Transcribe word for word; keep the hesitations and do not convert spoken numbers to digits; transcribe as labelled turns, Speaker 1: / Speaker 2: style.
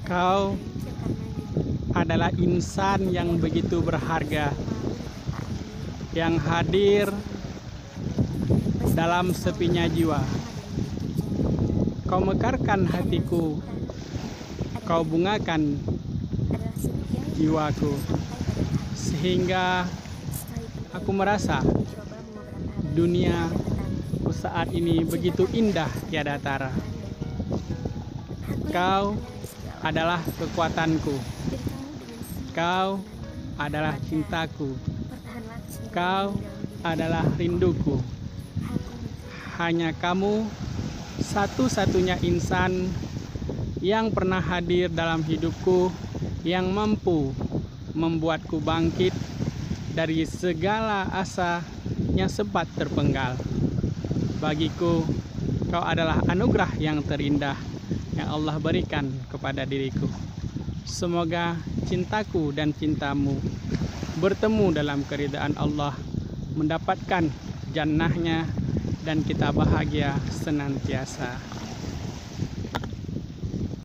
Speaker 1: Kau adalah insan yang begitu berharga, yang hadir dalam sepinya jiwa. Kau mekarkan hatiku, kau bungakan jiwaku, sehingga aku merasa dunia saat ini begitu indah tiada tara. Kau adalah kekuatanku, kau adalah cintaku, kau adalah rinduku. Hanya kamu satu-satunya insan yang pernah hadir dalam hidupku, yang mampu membuatku bangkit dari segala asa yang sempat terpenggal. Bagiku, kau adalah anugerah yang terindah yang Allah berikan kepada diriku. Semoga cintaku dan cintamu bertemu dalam keridhaan Allah, mendapatkan jannahnya, dan kita bahagia senantiasa.